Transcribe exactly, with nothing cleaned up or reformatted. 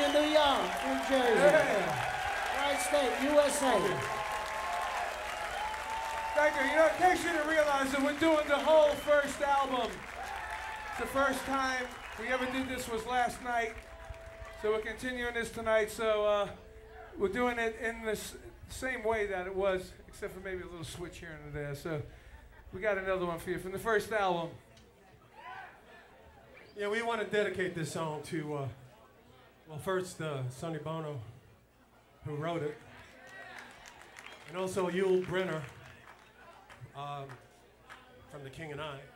of New York, New Jersey. Yeah. Right State, U S A. Thank you. You know, in case you didn't realize that we're doing the whole first album. It's the first time we ever did this was last night. So we're continuing this tonight. So uh, we're doing it in the s same way that it was, except for maybe a little switch here and there. So we got another one for you from the first album. Yeah, we want to dedicate this song to, uh, well, first uh, Sonny Bono, who wrote it, and also Yul Brynner um, from The King and I.